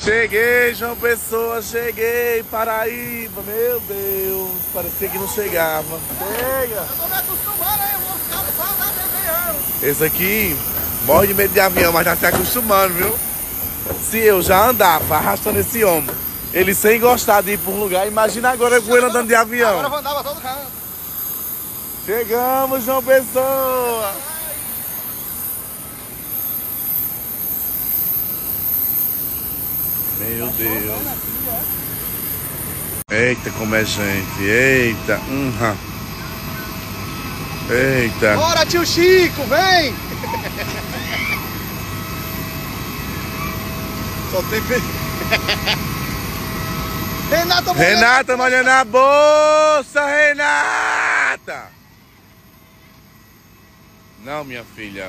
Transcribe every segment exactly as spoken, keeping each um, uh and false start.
Cheguei, João Pessoa, cheguei, Paraíba, meu Deus, parecia que não chegava. Chega! Eu tô me acostumando aí, eu vou ficar no pau da avião. Esse aqui morre de medo de avião, mas já se acostumando, viu? Se eu já andava arrastando esse homem, ele sem gostar de ir por um lugar, imagina agora com ele andando de avião. Agora eu vou andar pra todo canto. Chegamos, João Pessoa! Meu Deus. Eita, como é gente. Eita. Uhum. Eita. Bora, tio Chico, vem! Só tem... Renata, Renata, molha na bolsa, Renata! Não, minha filha.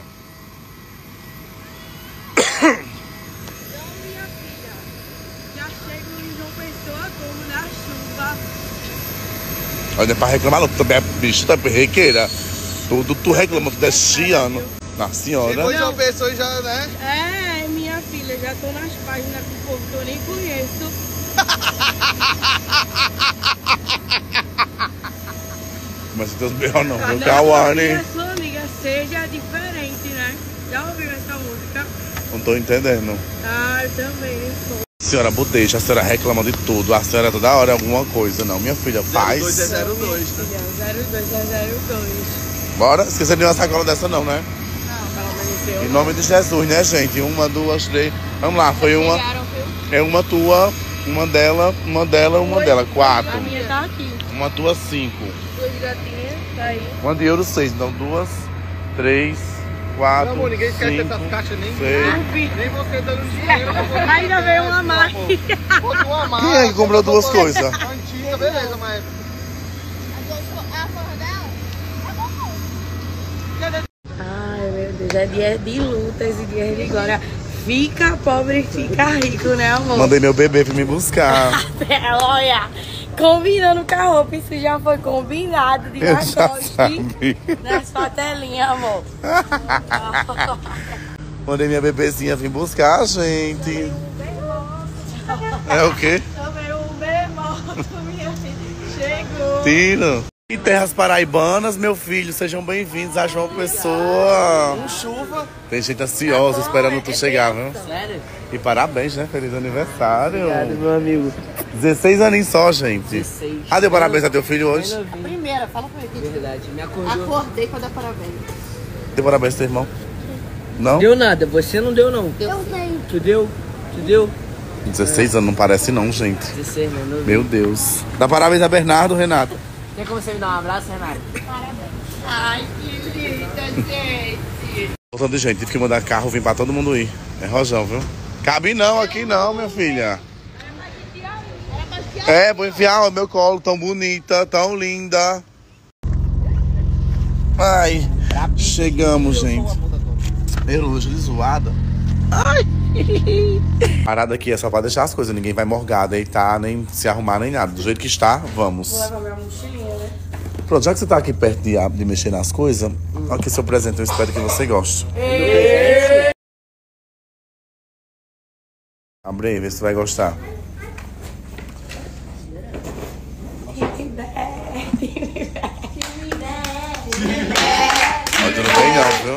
Olha, pra reclamar não, tu também é bicho, tu é perrequeira. Tudo tu reclama, tu é chiano. Na senhora. Chegou João Pessoa já, né? É, minha filha, já tô nas páginas com o povo que eu nem conheço. Mas se teus B O não, meu Cauane. Sua amiga seja diferente, né? Já ouviu essa música? Não tô entendendo. Ah, eu também sou. Senhora Budeja, a senhora reclama de tudo. A senhora toda hora é alguma coisa. Não, minha filha, faz. zero dois é zero dois, né? zero dois é zero dois. Bora? Esqueça de uma sacola dessa não, né? Não, pelo menos eu. Em nome de Jesus, né, gente? Uma, duas, três. Vamos lá, foi uma. É uma tua, uma dela, uma dela, uma dela. Quatro. A minha tá aqui. Uma tua, cinco. Duas gatinhas, tá aí. Uma de euro, seis. Então, duas, três, quatro. Meu amor, ninguém esquece cinco, dessas caixas nem. seis. Nem você dando dinheiro. Ainda veio uma máquina. Uma máquina. Quem é que comprou duas coisas? Antiga, beleza, mas. Ai, meu Deus, é dia de lutas e dias de glória. Fica pobre e fica rico, né, amor? Mandei meu bebê pra me buscar. Olha, combinando com a roupa, isso já foi combinado de Eu mais já goste sabia. nas patelinhas, amor. Mandei minha bebezinha vir buscar, gente. É o quê? Também o bermoto, minha filha. Chegou. Tiro. E terras paraibanas, meu filho, sejam bem-vindos a João Pessoa. Com chuva. Tem gente ansiosa esperando tu chegar, viu? Sério? E parabéns, né? Feliz aniversário. Obrigado, meu amigo. dezesseis aninhos só, gente. dezesseis. Ah, deu parabéns a teu filho hoje? Primeira, fala pra ele. Verdade, me acordou. Acordei pra dar parabéns. Deu parabéns, teu irmão? Não? Deu nada, você não deu não. Eu tenho. Tu deu? Tu deu? dezesseis anos não parece não, gente. dezesseis, mano. Meu Deus. Dá parabéns a Bernardo, Renato. Tem como você me dar um abraço, Renato? Ai, que linda, gente. Voltando de gente, tive que mandar carro, vim pra todo mundo ir. É rojão, viu? Cabe não, aqui não, minha filha. É, vou enfiar no meu colo, tão bonita, tão linda. Ai, chegamos, gente. Eu hoje zoada. Ai. Parada aqui é só pra deixar as coisas, ninguém vai morgar, deitar, nem se arrumar, nem nada. Do jeito que está, vamos. Vou levar minha mochilinha, né? Pronto, já que você tá aqui perto de, de mexer nas coisas, olha aqui seu presente, eu espero que você goste. Abre aí, vê se você vai gostar. Olha, tudo bem não, viu?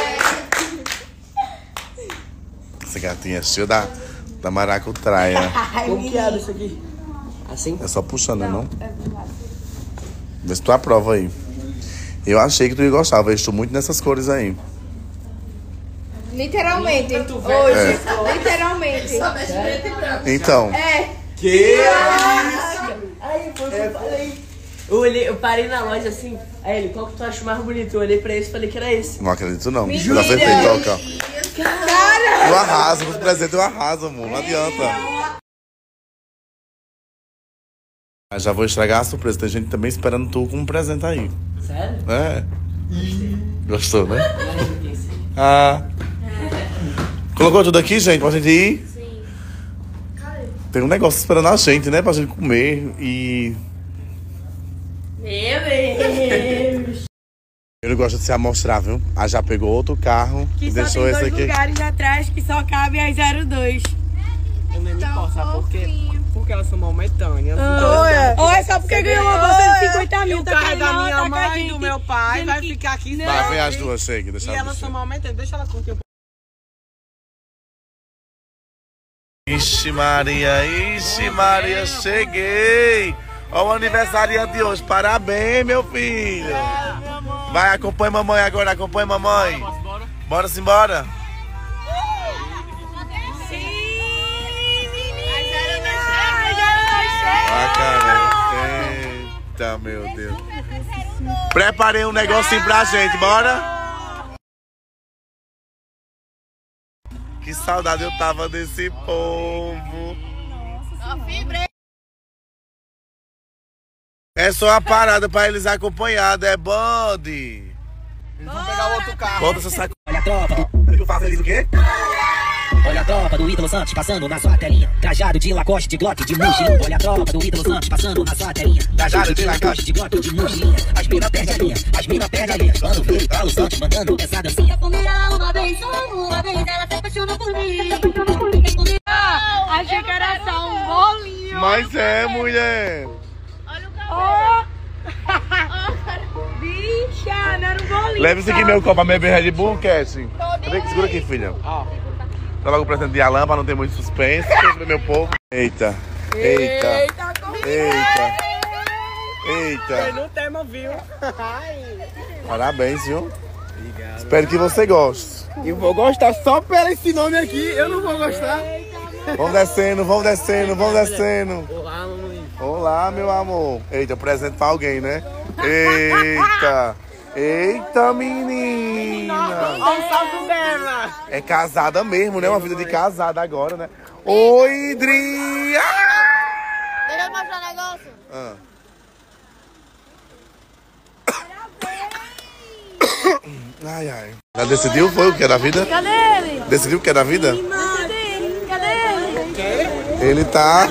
Essa gatinha é cheia da, da maracutraia. Como que abre isso aqui? Assim? É só puxando, né, não? Vê se tu aprova aí. Eu achei que tu ia gostar, eu estou muito nessas cores aí. Literalmente. Hoje. É. Literalmente. Então. É. Que? Aí, foi o que eu falei. Eu, olhei, eu parei na loja assim, aí ele, qual que tu acha mais bonito? Eu olhei pra esse e falei que era esse. Não acredito não. Eu já acertei, toca. Cara. Eu arraso, os presentes eu arraso, amor. Não adianta. Mas já vou estragar a surpresa. Tem gente também esperando tu com um presente aí. Sério? É. Gostou, né? Ah. Colocou tudo aqui, gente, pra gente ir? Sim. Tem um negócio esperando a gente, né? Pra gente comer e... Meu Deus! Ele gosta de se amostrar, viu? Ah, já pegou outro carro Que e só deixou tem esse dois aqui. lugares atrás que só cabe as zero dois. Então porque elas são momentâneas. Ah, então, olha, só porque ganhou uma bolsa de cinquenta mil. E o tá carro é da querendo minha atacar mãe a e do gente, meu pai vai que- ficar aqui. Vai, vem as duas, chega, deixa E ela elas são descer. momentâneas. Deixa ela curtir um pouco. Ixi Maria, ixi Maria, cheguei! Olha o aniversariante de hoje, parabéns, meu filho! Vai, acompanha mamãe agora, acompanha mamãe! Bora simbora! Ah, cara, eita, meu Deus! Preparei um negocinho pra gente, bora? Que saudade eu tava desse povo! É só uma parada pra eles acompanhados, é bode. Eles vão pegar o outro carro. Bota essa saco. Olha a tropa, Eu faço eles o quê? olha a tropa do Ítalo Santos passando na sua telinha. Trajado de Lacoste, de Glock, de mochilinha. Olha a tropa do Ítalo Santos passando na sua telinha. Trajado de Lacoste, de Glock, de mochilinha. As mina perde a linha, as mina perde a linha. Quando vê o Ítalo Santos mandando essa dancinha. Uma vez, uma vez, ela se apaixonou por mim. Achei que era só um bolinho. Mas é, mulher. Bicha, não era um bolinho. Leva isso aqui, meu copo, a minha Red Bull, Cassie. Segura aqui, filha. Tá logo o presente de Alan pra não ter muito suspense. Deixa meu povo. Eita. Eita. Eita. Eita. No tema, viu? Parabéns, viu? Obrigado. Espero que você goste. Eu vou gostar só pelo esse nome aqui. Eu não vou gostar. Vamos descendo, vamos descendo, vamos descendo. Olá, mamãe. Olá, meu amor. Eita, presente pra alguém, né? Eita. Eita, menina. Olha o salto dela. É casada mesmo, né? Uma vida de casada agora, né? Oi, Dri. Deixa eu mostrar um negócio. Ah. Ai, ai. Já decidiu? Foi o que é da vida? Cadê ele? Decidiu o que é da vida? Cadê ele? Cadê ele? Ele tá...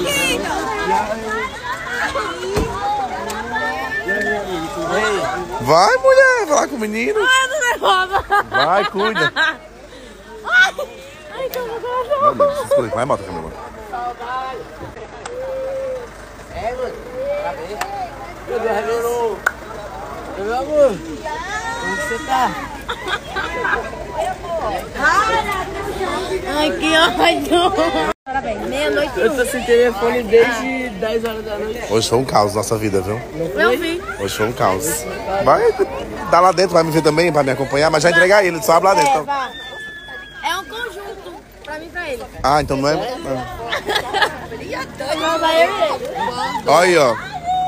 Vai, mulher, vai lá com o menino. Ai, eu tô nervosa. Vai, cuida. Ai, que eu vou Vai, Deus, escuta, vai, bota a câmera. Meu Deus, revelou. Meu amor. Como você tá? Ai, que ódio. Parabéns, meia-noite. Eu tô sem telefone desde dez horas da noite. Hoje foi um caos nossa vida, viu? Eu vi. Hoje foi um caos. Vai, dá lá dentro, vai me ver também, pra me acompanhar, mas já entregar ele, só abre lá dentro. Então. É um conjunto, pra mim e pra ele. Ah, então não é... Ah. Não, vai eu e ele. Olha aí, ó.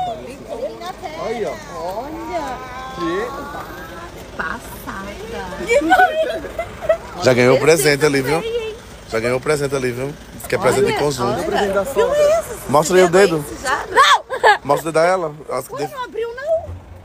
Já ganhou o presente ali, viu? Já ganhou o presente ali, viu? Diz que é presente de conjunto. Mostra aí o dedo. Não! Mostra o dedo a ela. Acho que deve- Não abriu, não.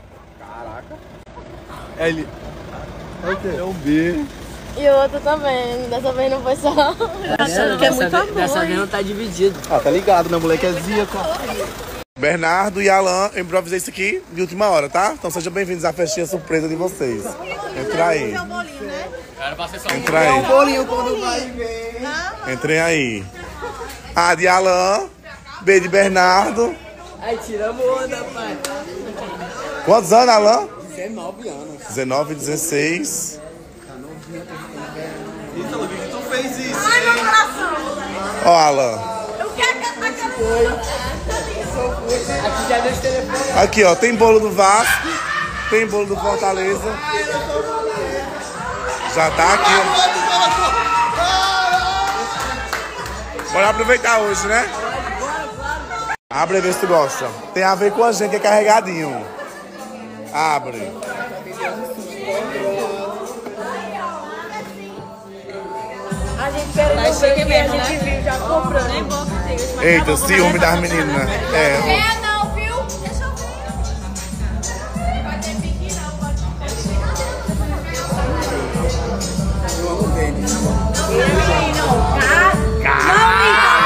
Ele. É um B. E o outro também. Dessa vez não foi só. Achando que é muito amor. Dessa vez não tá dividido. Ah, tá ligado, né? Moleque é zico. Bernardo e Alan, eu improvisei isso aqui de última hora, tá? Então sejam bem-vindos à festinha surpresa de vocês. Entra aí. Entra aí. Bolinho quando vai ver. Entrem aí. A de Alan, B de Bernardo. Ai, tiramos onda, pai. Quantos anos, Alan? dezenove anos. dezenove, dezesseis. Ítalo, que tu fez isso? Ai, meu coração. Ó, Alan. Eu quero que aquela... Aqui já deu esse telefone. Aqui, ó. Tem bolo do Vasco. Tem bolo do Fortaleza. Já tá aqui, ó. Bora aproveitar hoje, né? Abre e vê se tu gosta. Tem a ver com a gente, é carregadinho. Abre. A gente quer ir no que a gente viu já comprando. Nem boca tem. Eita, ciúme das meninas. É. É, não, viu? Deixa eu ver. Vai ter pique, não. Pode Ele não. Cá.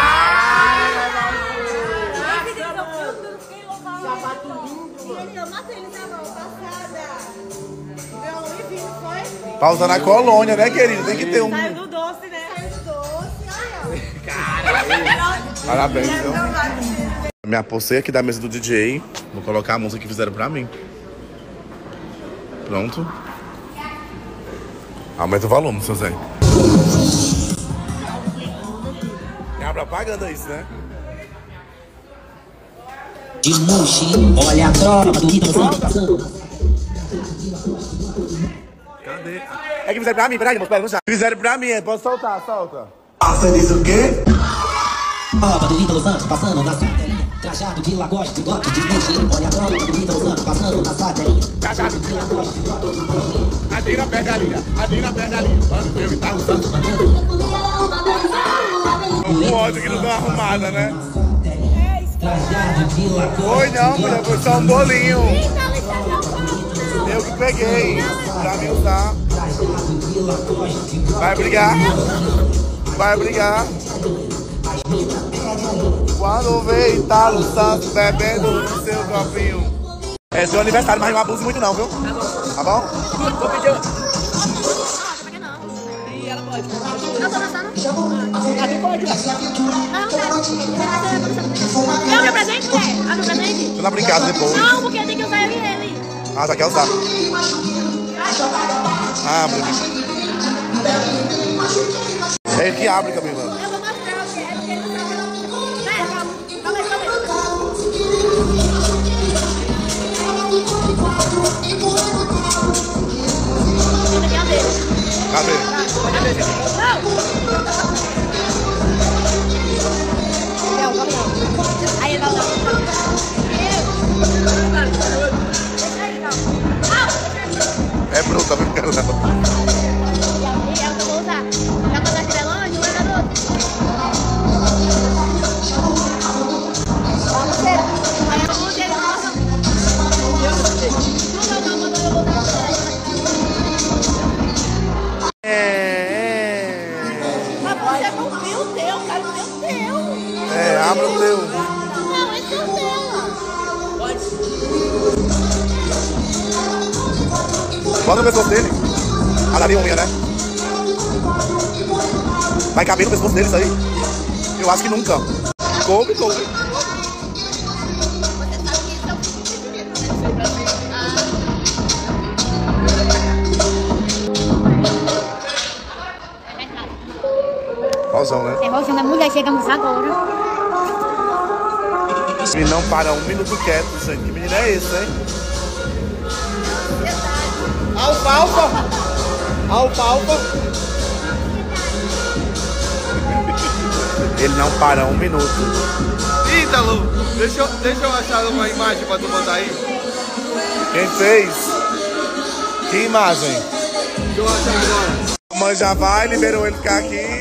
Pausa na colônia, né, querido? Tem que ter um. Saiu do doce, né? Saiu do doce. Parabéns, viu? Me apossei aqui da mesa do D J. Vou colocar a música que fizeram pra mim. Pronto. Aumenta o volume, seu Zé. É a propaganda isso, né? De Muxi, olha a tropa do Ítalo Santos passando. Cadê? É que fizeram pra mim, peraí, moço, pera, não já. Fizeram pra mim, pode soltar, solta. Você disse o quê? Tropa do Ítalo Santos passando na sua telinha. Trajado de lagoste, de glock, de Muxi. Olha a tropa do Ítalo Santos passando na sua telinha. Trajado de lagoste, de glock, de Muxi. Adina pega a linha, Adina pega a linha. Mano, eu e Ítalo Santos. O ódio que não deu arrumada, né? Foi não, mulher, foi só um bolinho. Eu que peguei pra me usar. Vai brigar? Vai brigar? Quando vê Ítalo Santos bebendo no seu copinho. É seu aniversário, mas não abuse muito não, viu? Tá bom? Vou pedir. E ela pode. Não, tô dançando. Aqui pode. Não, não, meu presente, é? Ah, meu presente? Tô na brincada depois. Não, porque tem que usar eu e ele. Ah, já quer usar? Ah, meu Deus. É ele que abre, Camila. Eu vou mostrar o que é, porque ele não sabe. Pera, calma. Calma aí, calma aí. Cadê? Aí ele vai usar. É bruta, viu? Quero não. E é o que eu vou usar. Já quando estiver longe, não vai dar outro. Vamos ver. Aí eu vou usar ele. Não, não, não, eu vou usar. É, é. Mas você confia o teu, cara, o teu teu. É, abre o teu. Não, esse é o dela. Bota no pescoço dele. A da minha unha, né? Vai caber no pescoço dele isso aí? Eu acho que nunca. Coube, coube. Pausão, né? É emoção da mulher, chegamos agora. E não para um minuto quieto, gente. Que menino é esse, hein? Alfalfa! Alfalfa! Ele não para um minuto. Ítalo, deixa eu, deixa eu achar uma imagem pra tu mandar aí. Quem fez? Que imagem? Deixa eu achar agora. A mãe já vai, liberou ele ficar aqui.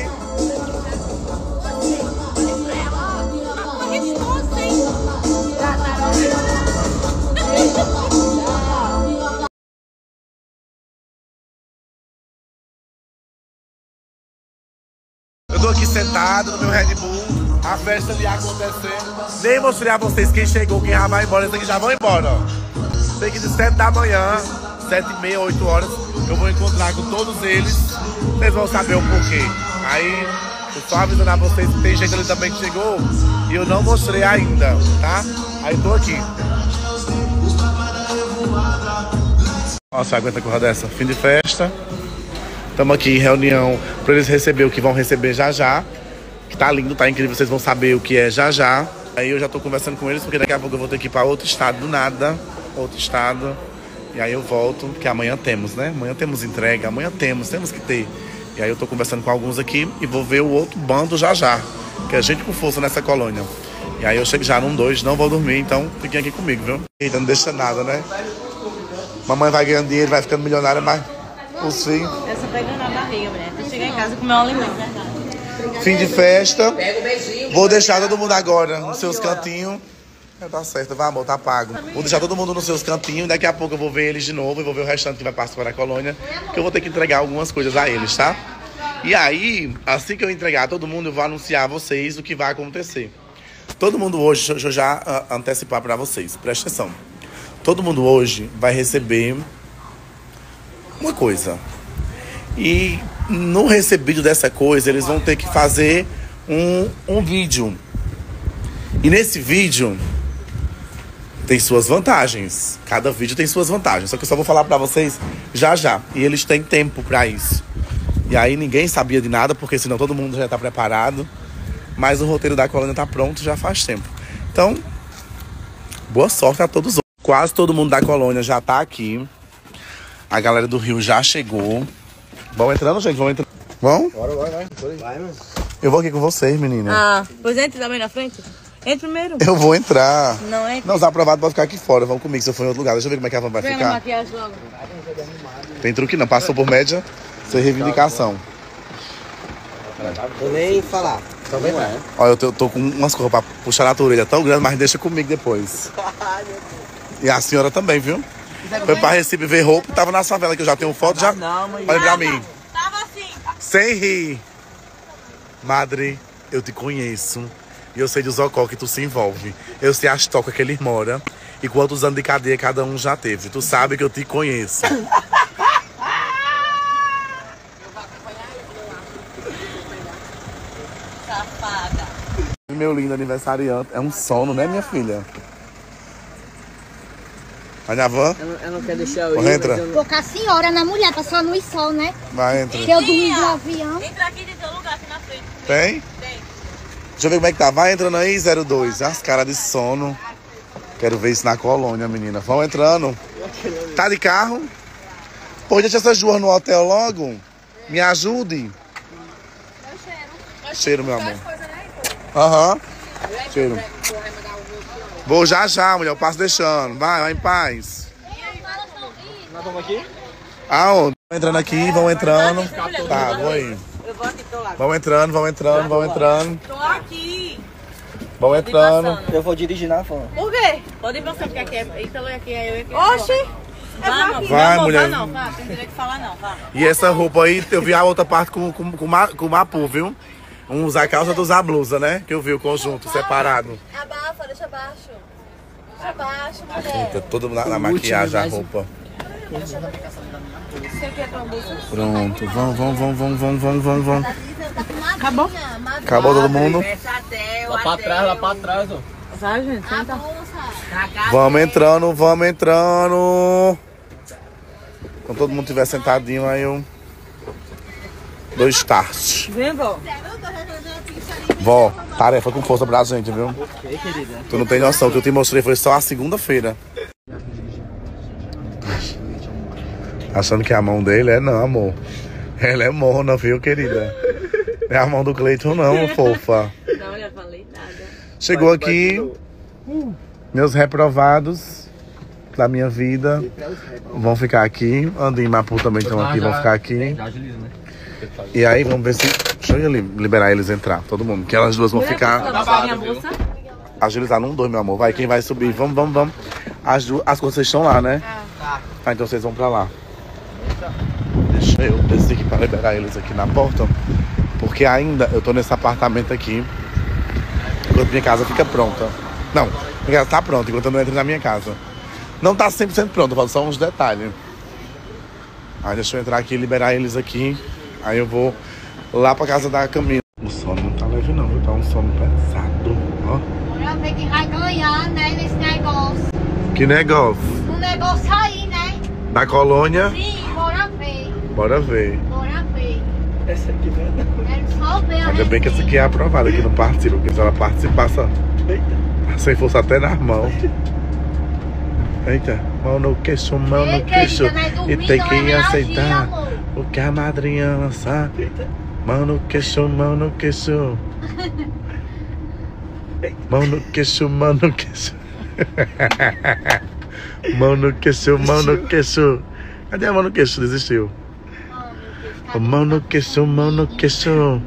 Eu tô aqui sentado no meu Red Bull, a festa ali acontecendo. Nem mostrei a vocês quem chegou, quem já vai embora. Eles aqui já vão embora, ó. Sei que de sete da manhã, sete e meia, oito horas, eu vou encontrar com todos eles. Vocês vão saber o porquê. Aí, eu só avisando a vocês que tem gente ali também que chegou e eu não mostrei ainda, tá? Aí tô aqui. Nossa, aguenta corra dessa. Fim de festa. Estamos aqui em reunião para eles receber o que vão receber já já. Que tá lindo, tá incrível, vocês vão saber o que é já já. Aí eu já tô conversando com eles, porque daqui a pouco eu vou ter que ir para outro estado do nada. Outro estado. E aí eu volto, porque amanhã temos, né? Amanhã temos entrega, amanhã temos, temos que ter. E aí eu tô conversando com alguns aqui e vou ver o outro bando já já. Que é gente com força nessa colônia. E aí eu chego já num dois, não vou dormir, então fiquem aqui comigo, viu? Eita, não deixa nada, né? Mamãe vai ganhando dinheiro, vai ficando milionária, mas os filhos... Eu só pegando na barriga, mulher. Tem que chegar em casa e comer um alimento. Fim de festa. Vou deixar todo mundo agora nos seus cantinhos. É, tá certo, vai amor, tá pago. Vou deixar todo mundo nos seus cantinhos. Daqui a pouco eu vou ver eles de novo. E vou ver o restante que vai participar da colônia. Que eu vou ter que entregar algumas coisas a eles, tá? E aí, assim que eu entregar todo mundo, eu vou anunciar a vocês o que vai acontecer. Todo mundo hoje, deixa eu já uh, antecipar pra vocês. Presta atenção. Todo mundo hoje vai receber uma coisa. E no recebido dessa coisa, eles vão ter que fazer um, um vídeo. E nesse vídeo tem suas vantagens. Cada vídeo tem suas vantagens. Só que eu só vou falar pra vocês já já. E eles têm tempo pra isso. E aí ninguém sabia de nada, porque senão todo mundo já tá preparado. Mas o roteiro da colônia tá pronto já faz tempo. Então, boa sorte a todos. Quase todo mundo da colônia já tá aqui. A galera do Rio já chegou. Vão entrando, gente? Vão entrando. Vão? Bora, bora, vai. Vai, mano. Eu vou aqui com vocês, menina. Ah, pois entra também na frente. Entra primeiro. Eu vou entrar. Não entra. Não, os aprovados podem ficar aqui fora. Vamos comigo se eu for em outro lugar. Deixa eu ver como é que a van vai Vem na ficar. maquiagem logo. Tem truque não. Passou por média, sem reivindicação. Vou nem falar. Só vai lá. Olha, eu tô, tô com umas coisas pra puxar na orelha tão grande, mas deixa comigo depois. E a senhora também, viu? Foi pra Recife ver roupa e tava na favela, que eu já tenho foto, já. Olha pra mim. Tava assim. Sem rir. Madre, eu te conheço. E eu sei dos ocó que tu se envolve. Eu sei as tocas que ele mora. E quantos anos de cadeia cada um já teve. Tu sabe que eu te conheço. Safada. Meu lindo aniversariante. É um sono, né, minha filha? Vai na van? Eu, eu não quero deixar eu ir, Corre, entra. mas eu... Porque a senhora na mulher passou no sol, né? Vai, entra. Que eu dormi no avião. Entra aqui no teu lugar, aqui na frente. Tem? Tem. Deixa eu ver como é que tá. Vai entrando aí, zero dois. As caras de sono. Quero ver isso na colônia, menina. Vão entrando. Tá de carro? Pô, deixa essas duas no hotel logo. Me ajude. Cheiro, meu amor. Aham. Uhum. Cheiro. Vou já já, mulher. Eu passo deixando. Vai, vai em paz. Nós vamos aqui? Aonde? Vão entrando aqui, vão entrando. Tá, vou aí. Eu vou aqui, tô lá. Vão entrando, vão entrando, vão entrando. Tô aqui. Vão entrando. Eu vou dirigir na van. Por quê? Pode ir você, porque aqui é Ítalo e aqui é eu e aqui é Oxi. Vá, Vai, não, mulher. Vá não, vá. Tem direito de falar não, vá. E essa roupa aí, eu vi a outra parte com, com, com, ma- com o Mapu, viu? Um usar a calça, outro usar a blusa, né? Que eu vi o conjunto separado. Abafa, deixa abaixo. Deixa abaixo, mulher. Eita, todo na, na maquiagem a roupa. Pronto, vão, vão, vão, vão, vão, vão, vão, vão. Acabou? Acabou todo mundo? Lá pra trás, lá pra trás, ó. Vai, gente, senta. Vamos entrando, vamos entrando. Quando todo mundo estiver sentadinho, aí eu dou start. Vem, vó. Vó, tarefa com força pra gente, viu? Ei, querida. Tu não tem noção, o que eu te mostrei foi só a segunda-feira. Achando que a mão dele é não, amor. Ela é mona, viu, querida? Não é a mão do Cleiton não, fofa. Não, já falei nada. Chegou aqui, meus reprovados da minha vida vão ficar aqui. Andinho e Mapu também estão aqui, vão ficar aqui. E aí, vamos ver se... Deixa eu li- liberar eles entrar, todo mundo. Que elas duas vão ficar... Agilizar num dois, meu amor. Vai, quem vai subir? Vamos, vamos, vamos. As, duas, as coisas estão lá, né? Ah, então vocês vão pra lá. Deixa eu descer aqui pra liberar eles aqui na porta. Porque ainda eu tô nesse apartamento aqui. Enquanto minha casa fica pronta. Não, minha casa tá pronta enquanto eu não entro na minha casa. Não tá cem por cento pronto, falta só uns detalhes. Aí deixa eu entrar aqui e liberar eles aqui. Aí eu vou lá pra casa da Camila. O sono não tá leve não, viu? Tá um sono pesado, ó. Bora ver quem vai ganhar, né, nesse negócio. Que negócio? O negócio aí, né? Da colônia? Sim, bora ver. Bora ver. Bora ver. Essa aqui não é não. Quero só ver a Ainda bem que essa aqui é aprovada, aqui não participa, porque se ela participasse, sem força até nas mãos. Eita, mão no queixo, mão no Ei, queixo. querida, não é E dormir, tem não que é reagir, aceitar amor. o que a madrinha lançar. Mão no queixo, mão no queixo. Mão no queixo, mão no queixo. Mão no queixo, mão no queixo. Cadê a mão no queixo? Desistiu. Mão no queixo, mão no queixo.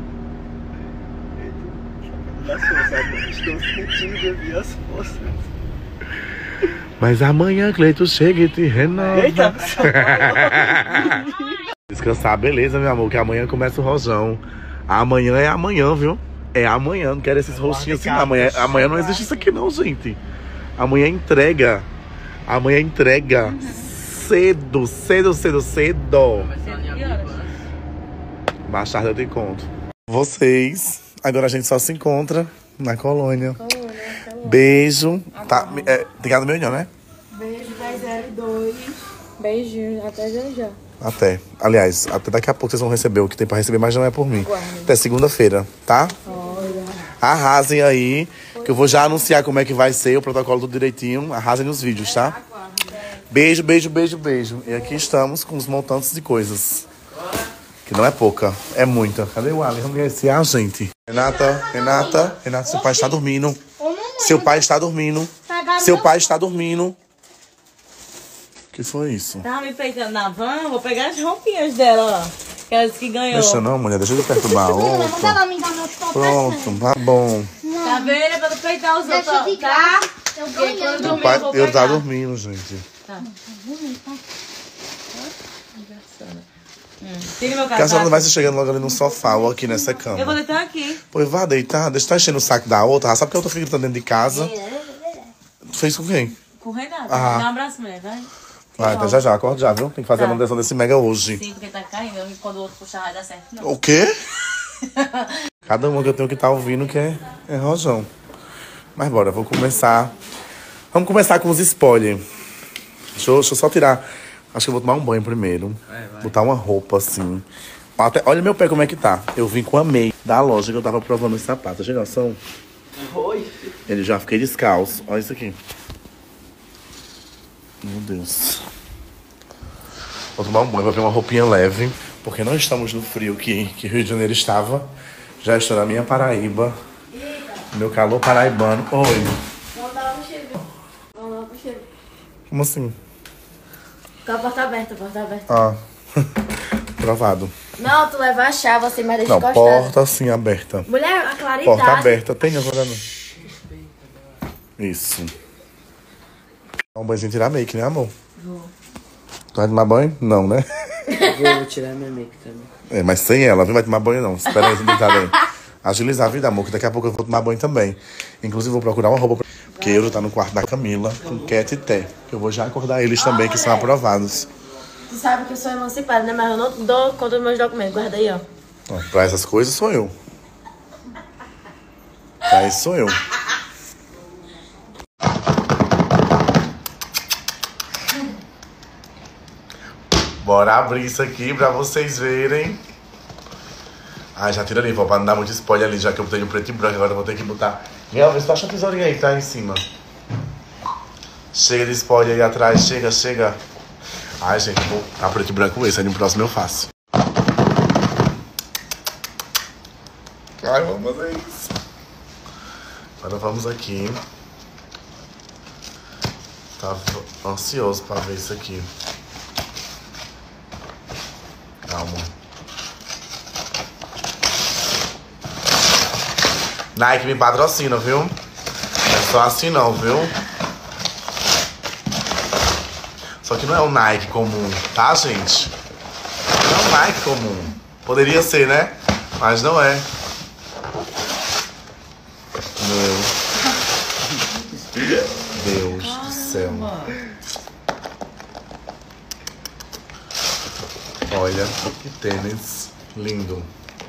Estou sentindo de ouvir as forças. Mas amanhã, Cleito, chega e te renova. Eita! Descansar, beleza, meu amor, que amanhã começa o rojão. Amanhã é amanhã, viu? É amanhã, não quero esses rostinhos assim, não. Amanhã, amanhã não existe isso aqui não, gente. Amanhã entrega. Amanhã entrega. Cedo, cedo, cedo, cedo. Mais tarde eu te conto. Vocês, agora a gente só se encontra na colônia. Beijo. Tá, é, tem que dar no meu não, né? Beijo, vai zero dois. Beijinho, até já já. Até. Aliás, até daqui a pouco vocês vão receber o que tem pra receber, mas não é por mim. Guarda. Até segunda-feira, tá? Olha. Arrasem aí, que eu vou já anunciar como é que vai ser o protocolo tudo direitinho. Arrasem nos vídeos, tá? Beijo, beijo, beijo, beijo. E aqui estamos com os montantes de coisas. Que não é pouca, é muita. Cadê o Ali? Vamos conhecer a gente. Renata, Renata, Renata, seu pai está dormindo. Seu pai está dormindo. Seu pai está dormindo. O que foi isso? Tava me peitando na van, vou pegar as roupinhas dela, ó. Aquelas que ganhou. Deixa não, mulher, deixa eu perturbar a outra. Pronto, tá bom. Tá vendo? É pra tu peitar os outros, tá? Eu Porque quando Meu dormir pai, eu vou eu tá pegar. dormindo, gente. Tá. Hum. Tira meu Porque a senhora não casaco. vai se chegando logo ali no sofá ou aqui nessa cama. Eu vou deitar aqui. Pois vá deitar, deixa eu estar enchendo o saco da outra. Sabe que eu tô ficando dentro de casa? Tu fez com quem? Com o Renato. Ah. Dá um abraço, mulher, vai. Vai, até já já, acorda já, viu? Tem que fazer Tá. a manutenção desse mega hoje. Sim, porque tá caindo. E quando o outro puxar vai dar certo, não. O quê? Cada uma que eu tenho que estar ouvindo que é, é rojão. Mas bora, vou começar. Vamos começar com os spoilers. Deixa eu, deixa eu só tirar. Acho que eu vou tomar um banho primeiro. Vai, vai. Botar uma roupa assim. Até, olha meu pé como é que tá. Eu vim com a meia da loja que eu tava provando os sapatos. Tem noção? Oi. Ele já fiquei descalço. Olha isso aqui. Meu Deus. Vou tomar um banho, vou ver uma roupinha leve. Porque não estamos no frio que, que Rio de Janeiro estava. Já estou na minha Paraíba. Meu calor paraibano. Oi. Vamos dar um cheiro. Vamos dar um cheiro. Como assim? Com a porta aberta, porta aberta. Ah. Provado. Não, tu leva a chave assim, mas deixa Não, encostada. porta assim aberta. Mulher, a claridade. Porta aberta. Tem agora não. Isso. Dá um banhozinho e tirar make, né, amor? Vou. Tu vai tomar banho? Não, né? Vou, vou tirar minha make também. É, mas sem ela, viu? Vai tomar banho não. Espera aí, deitado aí. Agilizar a vida, amor, que daqui a pouco eu vou tomar banho também. Inclusive, vou procurar uma roupa pra... Porque eu já tá no quarto da Camila, com Cat e Té. Eu vou já acordar eles também, que são aprovados. Tu sabe que eu sou emancipada, né? Mas eu não dou conta dos meus documentos. Guarda aí, ó. Ó, pra essas coisas sou eu. Pra isso sou eu. Bora abrir isso aqui pra vocês verem. Ah, já tira ali, vó, pra não dar muito spoiler ali, já que eu botei no preto e branco. Agora eu vou ter que botar... Miguel, vê se tu acha a tesourinha aí que tá aí em cima. Chega de spoiler aí atrás, chega, chega. Ai, gente, vou tá preto e branco esse, aí no próximo eu faço. Ai, vamos fazer isso. Agora vamos aqui. Tava ansioso pra ver isso aqui. Calma. Nike me patrocina, viu? Não é só assim não, viu? Só que não é um Nike comum, tá, gente? Não é um Nike comum. Poderia ser, né? Mas não é. Meu Deus do céu. Olha que tênis lindo.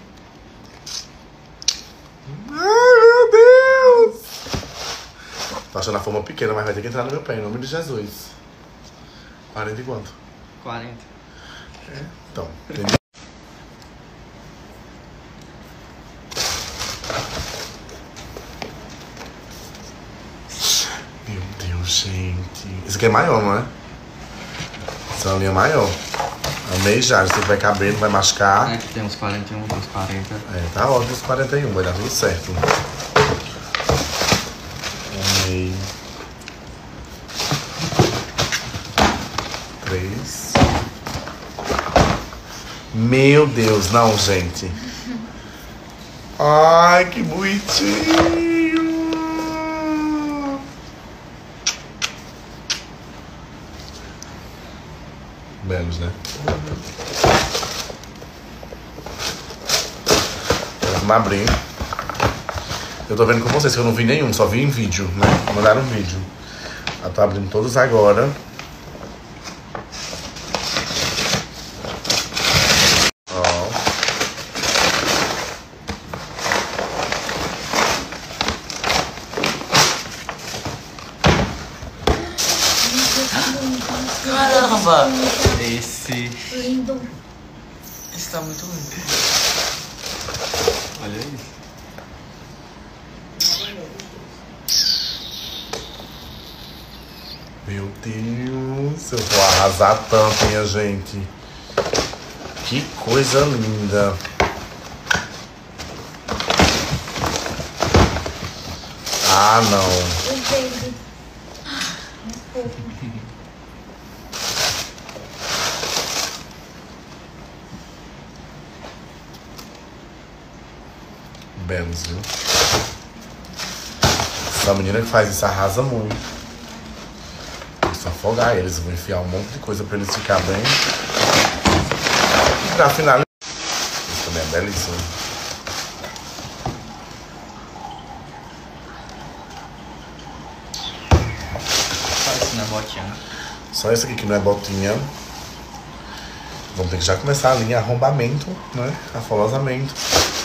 Ai, meu Deus! Tô achando a forma pequena, mas vai ter que entrar no meu pé, em nome de Jesus. quarenta e quanto? quarenta. É, então, entendi. Meu Deus, gente. Esse aqui é maior, não é? Essa é uma linha maior. Amei já, se vai caber, não vai machucar. Aqui tem uns quarenta e um, uns quarenta. É, tá ótimo os quarenta e um, vai dar tudo certo. Amei. Três. Meu Deus, não, gente. Ai, que bonitinho. Belos, né? Vamos abrir. Eu tô vendo com vocês que eu não vi nenhum, só vi em vídeo, né? Mandaram um vídeo. Eu tô abrindo todos agora. Ó. Caramba! Esse. Lindo. Esse tá muito lindo. Olha isso. Meu Deus, eu vou arrasar tanto, minha gente. Que coisa linda. Ah, não. Entende? Belos, viu? Essa menina que faz isso arrasa muito. Preciso afogar eles, vou enfiar um monte de coisa pra eles ficarem bem. E pra finalizar, isso também é belíssimo. Só isso na botinha. Só esse aqui que não é botinha. Vamos ter que já começar a linha arrombamento, né? Afolosamento.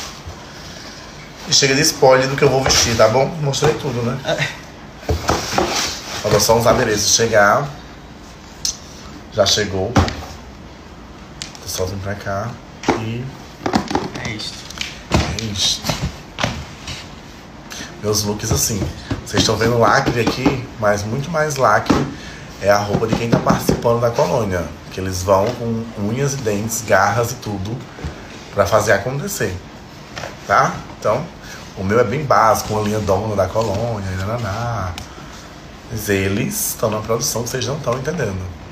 E chega de spoiler do que eu vou vestir, tá bom? Mostrei tudo, né? Falta só uns adereços chegar. Já chegou. Tô só vindo pra cá. E É isto. é isto. Meus looks assim. Vocês estão vendo lacre aqui, mas muito mais lacre é a roupa de quem tá participando da colônia. Que eles vão com unhas e dentes, garras e tudo pra fazer acontecer. Tá? Então, o meu é bem básico, uma linha dona da colônia, nananá. Mas eles estão na produção que vocês não estão entendendo.